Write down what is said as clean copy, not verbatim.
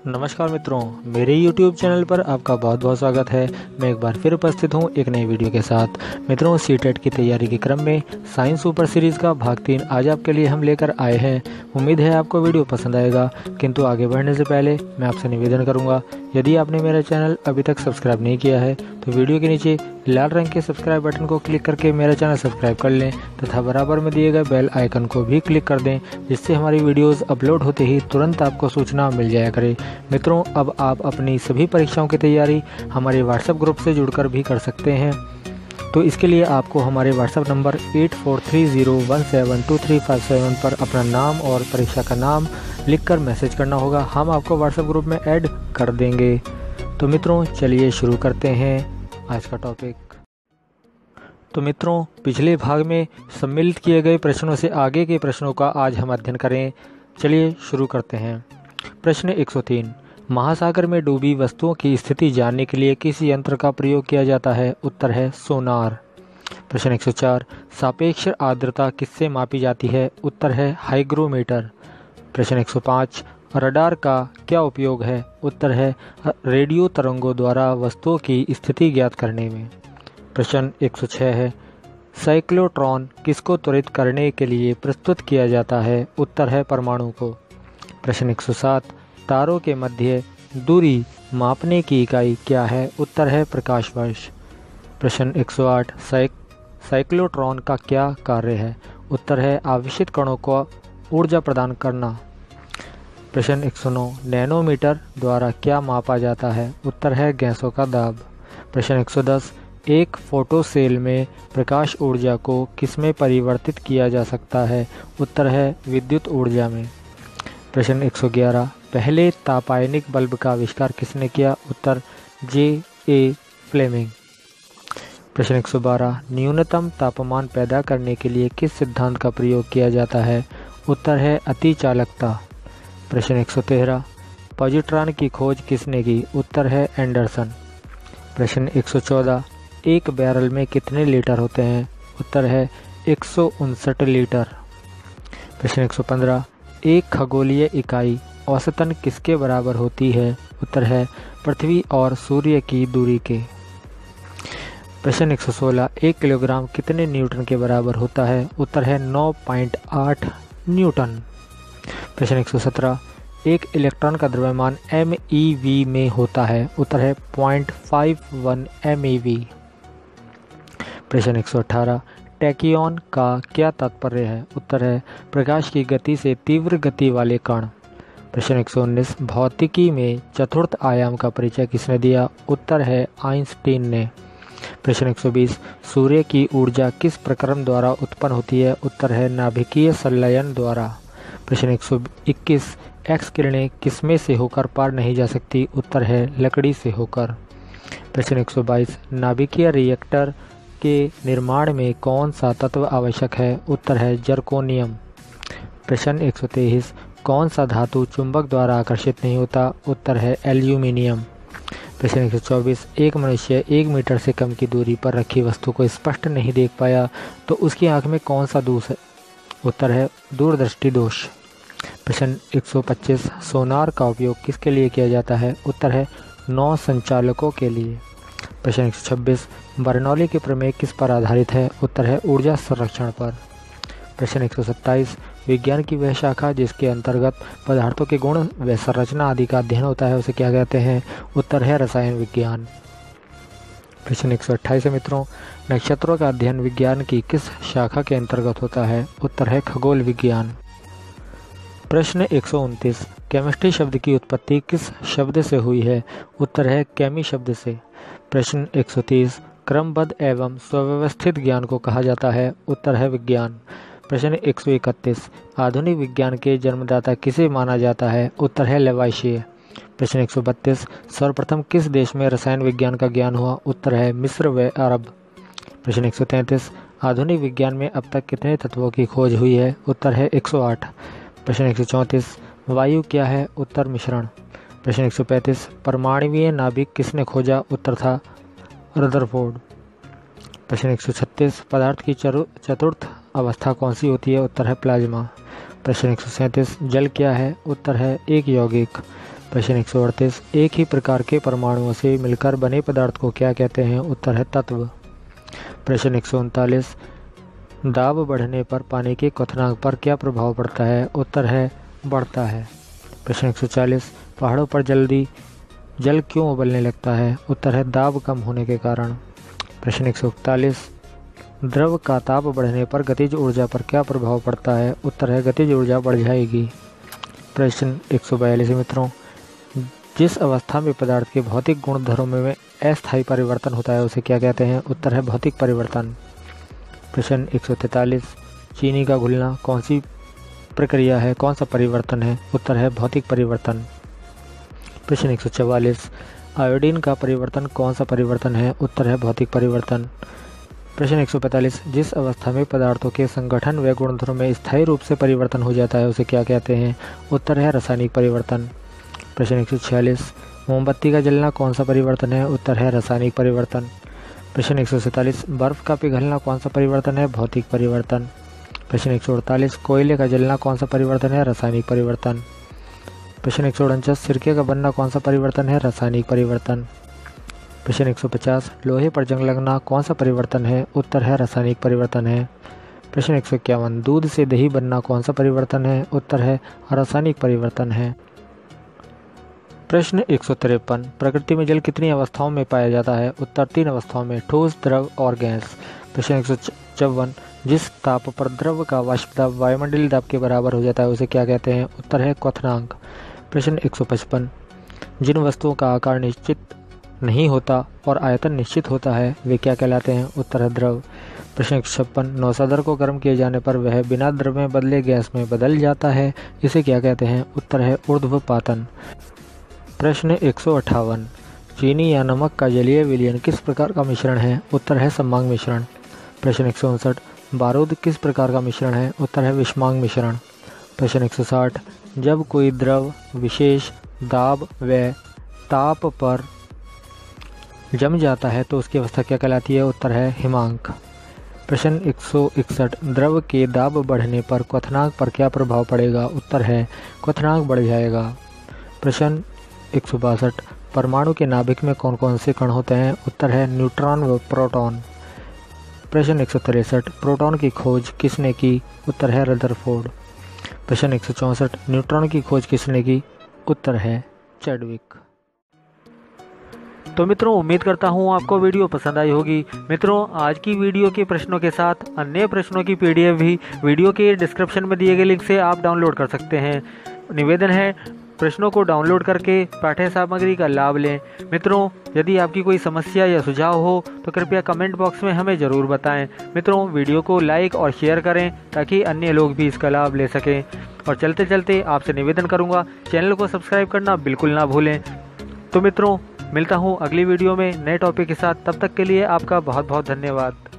नमस्कार मित्रों, मेरे YouTube चैनल पर आपका बहुत बहुत स्वागत है। मैं एक बार फिर उपस्थित हूँ एक नई वीडियो के साथ। मित्रों, सीटेट की तैयारी के क्रम में साइंस सुपर सीरीज़ का भाग 3 आज आपके लिए हम लेकर आए हैं। उम्मीद है आपको वीडियो पसंद आएगा, किंतु आगे बढ़ने से पहले मैं आपसे निवेदन करूँगा, यदि आपने मेरा चैनल अभी तक सब्सक्राइब नहीं किया है तो वीडियो के नीचे लाल रंग के सब्सक्राइब बटन को क्लिक करके मेरा चैनल सब्सक्राइब कर लें तथा बराबर में दिए गए बेल आइकन को भी क्लिक कर दें, जिससे हमारी वीडियोस अपलोड होते ही तुरंत आपको सूचना मिल जाया करे। मित्रों, अब आप अपनी सभी परीक्षाओं की तैयारी हमारे व्हाट्सएप ग्रुप से जुड़कर भी कर सकते हैं। तो इसके लिए आपको हमारे व्हाट्सएप नंबर 8430172357 पर अपना नाम और परीक्षा का नाम लिखकर मैसेज करना होगा। हम आपको व्हाट्सएप ग्रुप में ऐड कर देंगे। तो मित्रों, चलिए शुरू करते हैं आज का टॉपिक। तो मित्रों, पिछले भाग में सम्मिलित किए गए प्रश्नों से आगे के प्रश्नों का आज हम अध्ययन करें। चलिए शुरू करते हैं। प्रश्न 103, महासागर में डूबी वस्तुओं की स्थिति जानने के लिए किस यंत्र का प्रयोग किया जाता है? उत्तर है सोनार। प्रश्न 104, सापेक्ष आर्द्रता किससे मापी जाती है? उत्तर है हाइग्रोमीटर। प्रश्न 105, रडार का क्या उपयोग है? उत्तर है रेडियो तरंगों द्वारा वस्तुओं की स्थिति ज्ञात करने में। प्रश्न 106 है, साइक्लोट्रॉन किसको त्वरित करने के लिए प्रस्तुत किया जाता है? उत्तर है परमाणु को। प्रश्न 107, तारों के मध्य दूरी मापने की इकाई क्या है? उत्तर है प्रकाश वर्ष। प्रश्न 108, साइक्लोट्रॉन का क्या कार्य है? उत्तर है आवेशित कणों को ऊर्जा प्रदान करना। प्रश्न 109, नैनोमीटर द्वारा क्या मापा जाता है? उत्तर है गैसों का दाब। प्रश्न 110, एक फोटो सेल में प्रकाश ऊर्जा को किसमें परिवर्तित किया जा सकता है? उत्तर है विद्युत ऊर्जा में। प्रश्न 111, पहले तापायनिक बल्ब का आविष्कार किसने किया? उत्तर J.A. फ्लेमिंग। प्रश्न 112, न्यूनतम तापमान पैदा करने के लिए किस सिद्धांत का प्रयोग किया जाता है? उत्तर है अतिचालकता। प्रश्न 113, पॉजिट्रॉन की खोज किसने की? उत्तर है एंडरसन। प्रश्न 114, एक बैरल में कितने लीटर होते हैं? उत्तर है 159 लीटर। प्रश्न 115, एक खगोलीय इकाई औसतन किसके बराबर होती है? उत्तर है पृथ्वी और सूर्य की दूरी के। प्रश्न 116, 1 किलोग्राम कितने न्यूटन के बराबर होता है? उत्तर है 9.8 न्यूटन। प्रश्न 117, एक इलेक्ट्रॉन का द्रव्यमान MeV में होता है? उत्तर है 0.51 MeV। प्रश्न 118, टैकियन का क्या तात्पर्य है? उत्तर है प्रकाश की गति से तीव्र गति वाले कण। प्रश्न 119, भौतिकी में चतुर्थ आयाम का परिचय किसने दिया? उत्तर है आइंस्टीन ने। प्रश्न 120, सूर्य की ऊर्जा किस प्रक्रम द्वारा उत्पन्न होती है? उत्तर है नाभिकीय संलयन द्वारा। प्रश्न 121, एक्स किरणें किसमें से होकर पार नहीं जा सकती? उत्तर है लकड़ी से होकर। प्रश्न 122, नाभिकीय रिएक्टर के निर्माण में कौन सा तत्व आवश्यक है? उत्तर है जर्कोनियम। प्रश्न 123, कौन सा धातु चुंबक द्वारा आकर्षित नहीं होता? उत्तर है एल्यूमिनियम। प्रश्न 124, एक मनुष्य 1 मीटर से कम की दूरी पर रखी वस्तु को स्पष्ट नहीं देख पाया तो उसकी आंख में कौन सा दोष है? उत्तर है दूरदृष्टि दोष। प्रश्न 125, सोनार का उपयोग किसके लिए किया जाता है? उत्तर है नौ संचालकों के लिए। प्रश्न 126, बर्नौली के प्रमेय किस पर आधारित है? उत्तर है ऊर्जा संरक्षण पर। प्रश्न 127, विज्ञान की वह शाखा जिसके अंतर्गत पदार्थों के गुण व संरचना आदि का अध्ययन होता है उसे क्या कहते हैं? उत्तर है रसायन विज्ञान। प्रश्न 128 मित्रों, नक्षत्रों का अध्ययन विज्ञान की किस शाखा के अंतर्गत होता है? उत्तर है खगोल विज्ञान। प्रश्न 129, केमिस्ट्री शब्द की उत्पत्ति किस शब्द से हुई है? उत्तर है केमी शब्द से। प्रश्न 130, क्रमबद्ध एवं सुव्यवस्थित ज्ञान को कहा जाता है? उत्तर है विज्ञान। प्रश्न 131, आधुनिक विज्ञान के जन्मदाता किसे माना जाता है? उत्तर है लेवाइशियर। प्रश्न 132, सर्वप्रथम किस देश में रसायन विज्ञान का ज्ञान हुआ? उत्तर है मिस्र व अरब। प्रश्न 133, आधुनिक विज्ञान में अब तक कितने तत्वों की खोज हुई है? उत्तर है 108। प्रश्न 134, वायु क्या है? उत्तर मिश्रण। प्रश्न 135, परमाणुवीय नाभिक किसने खोजा? उत्तर था रदरफोर्ड। प्रश्न 136, पदार्थ की चतुर्थ अवस्था कौन सी होती है? उत्तर है प्लाज्मा। प्रश्न 137, जल क्या है? उत्तर है एक यौगिक। प्रश्न 138, एक ही प्रकार के परमाणुओं से मिलकर बने पदार्थ को क्या कहते हैं? उत्तर है तत्व। प्रश्न 139, दाब बढ़ने पर पानी के क्वथनांक पर क्या प्रभाव पड़ता है? उत्तर है बढ़ता है। प्रश्न 140, पहाड़ों पर जल्दी जल क्यों उबलने लगता है? उत्तर है दाब कम होने के कारण। प्रश्न 141, द्रव का ताप बढ़ने पर गतिज ऊर्जा पर क्या प्रभाव पड़ता है? उत्तर है गतिज ऊर्जा बढ़ जाएगी। प्रश्न 142 मित्रों, जिस अवस्था में पदार्थ के भौतिक गुणधर्मों में अस्थायी परिवर्तन होता है उसे क्या कहते हैं? उत्तर है भौतिक परिवर्तन। प्रश्न 143, चीनी का घुलना कौन सी प्रक्रिया है, कौन सा परिवर्तन है? उत्तर है भौतिक परिवर्तन। प्रश्न 144, आयोडीन का परिवर्तन कौन सा परिवर्तन है? उत्तर है भौतिक परिवर्तन। प्रश्न 145, जिस अवस्था में पदार्थों के संगठन व गुणधर्म में स्थायी रूप से परिवर्तन हो जाता है उसे क्या कहते हैं? उत्तर है रासायनिक परिवर्तन। प्रश्न 146, मोमबत्ती का जलना कौन सा परिवर्तन है? उत्तर है रासायनिक परिवर्तन। प्रश्न 147, बर्फ का पिघलना कौन सा परिवर्तन है? भौतिक परिवर्तन। प्रश्न 148, कोयले का जलना कौन सा परिवर्तन है? रासायनिक परिवर्तन। प्रश्न 149, सिरके का बनना कौन सा परिवर्तन है? रासायनिक परिवर्तन। प्रश्न 150, लोहे पर जंग लगना कौन सा परिवर्तन है? उत्तर है रासायनिक परिवर्तन है। प्रश्न 151, दूध से दही बनना कौन सा परिवर्तन है? उत्तर है रासायनिक परिवर्तन है। प्रश्न 153, प्रकृति में जल कितनी अवस्थाओं में पाया जाता है? उत्तर 3 अवस्थाओं में, ठोस, द्रव और गैस। प्रश्न 154, जिस ताप पर द्रव का वाष्प दाब वायुमंडलीय दाब के बराबर हो जाता है उसे क्या कहते हैं? उत्तर है क्वथनांक। प्रश्न 155, जिन वस्तुओं का आकार निश्चित नहीं होता और आयतन निश्चित होता है वे क्या कहलाते हैं? उत्तर है द्रव। प्रश्न 156, नौसादर को गर्म किए जाने पर वह बिना द्रव में बदले गैस में बदल जाता है, इसे क्या कहते हैं? उत्तर है ऊर्ध्वपातन। प्रश्न 158, चीनी या नमक का जलीय विलयन किस प्रकार का मिश्रण है? उत्तर है सममांग मिश्रण। प्रश्न 159, बारूद किस प्रकार का मिश्रण है? उत्तर है विषमांग मिश्रण। प्रश्न 160, जब कोई द्रव विशेष दाब व ताप पर जम जाता है तो उसकी अवस्था क्या कहलाती है? उत्तर है हिमांक। प्रश्न 161, द्रव के दाब बढ़ने पर क्वथनांक पर क्या प्रभाव पड़ेगा? उत्तर है क्वथनांक बढ़ जाएगा। प्रश्न 162, परमाणु के नाभिक में कौन कौन से कण होते हैं? उत्तर है न्यूट्रॉन व प्रोटॉन। प्रश्न 163, प्रोटॉन की खोज किसने की? उत्तर है रदरफोर्ड। प्रश्न 164, न्यूट्रॉन की खोज किसने की? उत्तर है चैडविक। तो मित्रों, उम्मीद करता हूँ आपको वीडियो पसंद आई होगी। मित्रों, आज की वीडियो के प्रश्नों के साथ अन्य प्रश्नों की PDF भी वीडियो के डिस्क्रिप्शन में दिए गए लिंक से आप डाउनलोड कर सकते हैं। निवेदन है, प्रश्नों को डाउनलोड करके पाठ्य सामग्री का लाभ लें। मित्रों, यदि आपकी कोई समस्या या सुझाव हो तो कृपया कमेंट बॉक्स में हमें ज़रूर बताएं। मित्रों, वीडियो को लाइक और शेयर करें ताकि अन्य लोग भी इसका लाभ ले सकें। और चलते चलते आपसे निवेदन करूंगा, चैनल को सब्सक्राइब करना बिल्कुल ना भूलें। तो मित्रों, मिलता हूं अगली वीडियो में नए टॉपिक के साथ। तब तक के लिए आपका बहुत बहुत धन्यवाद।